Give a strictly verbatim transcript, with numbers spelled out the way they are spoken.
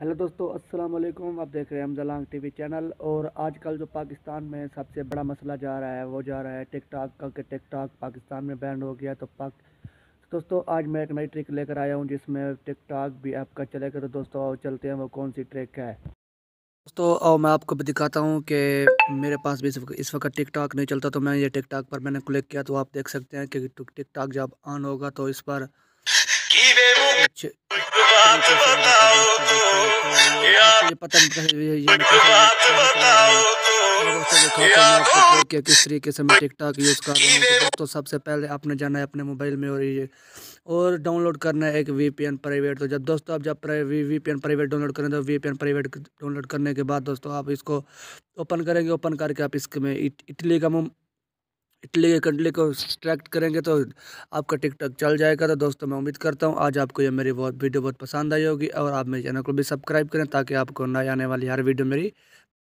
Hello दोस्तों, अस्सलाम वालेकुम। आप देख रहे हैं हमजलांग टीवी चैनल। और आजकल जो पाकिस्तान में सबसे बड़ा मसला जा रहा है वो जा रहा है टिकटॉक का, कि टिकटॉक पाकिस्तान में बैन हो गया। तो पाक दोस्तों, आज मैं एक नई ट्रिक लेकर आया हूं जिसमें टिकटॉक भी ऐप का चलेगा। तो दोस्तों आओ चलते हैं, वो कौन सी ट्रिक है। दोस्तों आओ मैं आपको भी दिखाता हूं कि मेरे पास भी इस वक्त इस वक्त टिकटॉक नहीं चलता। तो मैं ये टिकटॉक पर मैंने क्लिक किया तो आप देख सकते हैं कि टिकटॉक जब ऑन होगा तो इस पर कुछ तरीके से होगा। तो दोस्तों देखिए, तो ये आपको ये पता नहीं कैसे ये, ये मैं कैसे ये कैसे चला रहा हूँ। तो दोस्तों दिखाता हूँ मैं आपको ट्रिक के किस तरीके से मैं टिकटॉक यूज़ कर रहा हूँ। तो दोस्तों सबसे पहले आपने जाना है अपने मोबाइल में और ये और डाउनलोड करना है एक वीपीएन प्राइवेट। तो जब दोस्तों आप जब वीपीएन प्राइवेट डाउनलोड करें तो वीपीएन प्राइवेट डाउनलोड करने के बाद दोस्तों आप इसको ओपन करेंगे। ओपन करके आप इसमें इट, इटली का इटली के कंट्री को सिलेक्ट करेंगे तो आपका टिकटॉक चल जाएगा। तो दोस्तों मैं उम्मीद करता हूँ आज आपको ये मेरी बहुत वीडियो बहुत पसंद आई होगी और आप मेरे चैनल को भी सब्सक्राइब करें ताकि आपको नई आने वाली हर वीडियो मेरी